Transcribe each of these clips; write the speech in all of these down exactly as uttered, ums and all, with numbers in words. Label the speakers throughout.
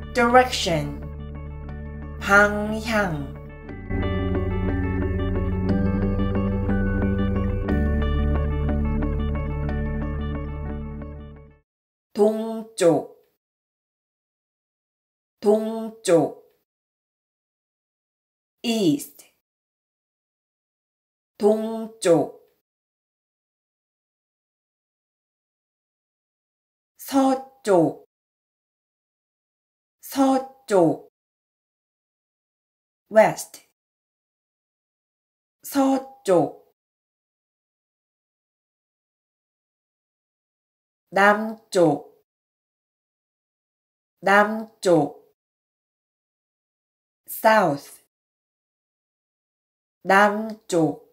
Speaker 1: direction, 방향. 동쪽, 동쪽. east, 동쪽. 서쪽, 서쪽. west, 서쪽. 남쪽, 남쪽. south, 남쪽.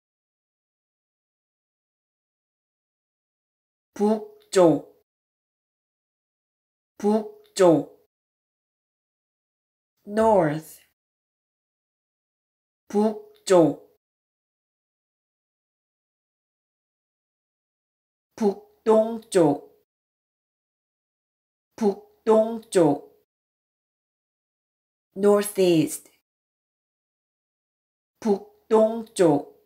Speaker 1: 북쪽, 북쪽. north, 북쪽. 북동쪽, 북동쪽. northeast, 북동쪽.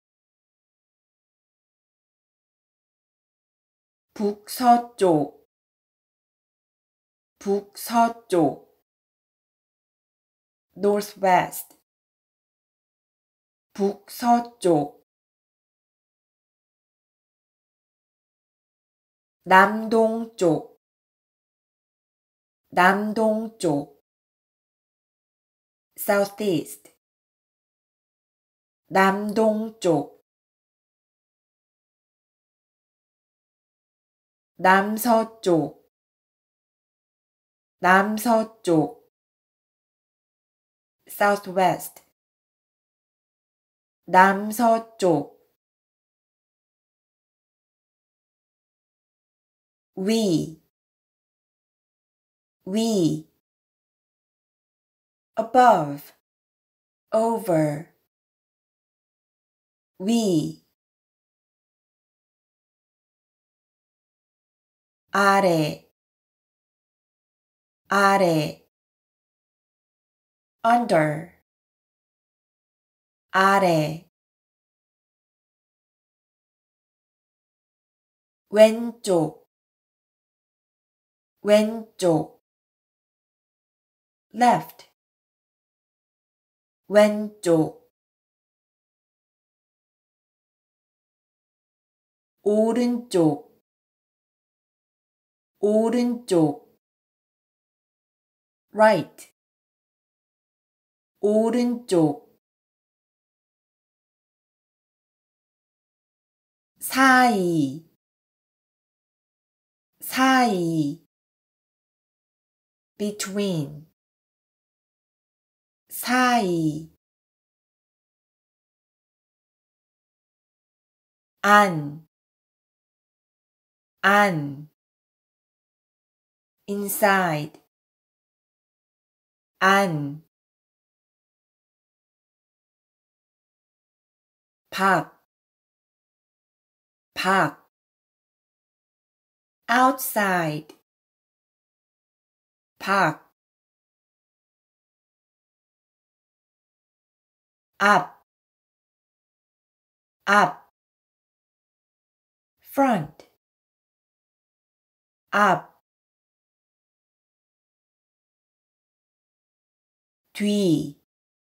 Speaker 1: 북서쪽, 북서쪽. northwest, 북서쪽. 남동쪽, 남동쪽. southeast, 남동쪽. 남서쪽, 남서쪽. southwest, 남서쪽. 위, 위. above, over. 위. 아래, 아래. under, 아래. 왼쪽, 왼쪽. left, 왼쪽. 오른쪽, 오른쪽. right, 오른쪽. 사이, 사이. between, 사이. 안, 안. inside, 안. 밖, 밖. outside, 밖. 앞, 앞. front, 앞. 뒤,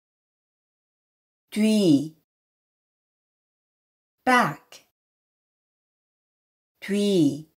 Speaker 1: 뒤. back, 뒤.